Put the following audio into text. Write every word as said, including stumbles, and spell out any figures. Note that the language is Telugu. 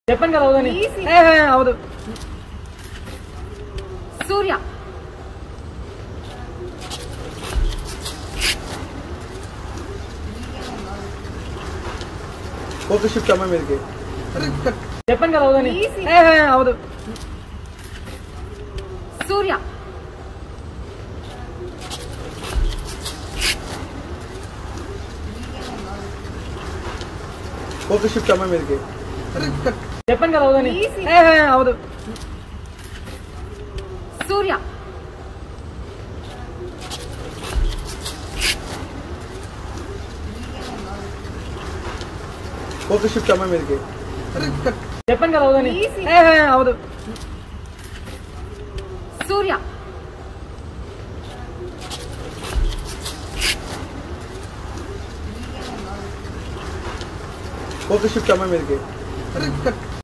చెప్పండి కదా అవుదని. అవదు. సూర్య. ఓకే షిఫ్ట్ అమ్మా మీదకి. చెప్పండి కదా అవుదని. అవదు. సూర్య. ఓకే షిఫ్ట్ అమ్మా మీదకి. చెప్పండి కదా అవుదని. అవదు. సూర్య. ఓకే షిఫ్ట్ అమ్మా మీదకి. చెప్పండి కదా అవుదని. అవదు. సూర్య. ఓకే షిఫ్ట్ అమ్మా మీదకి.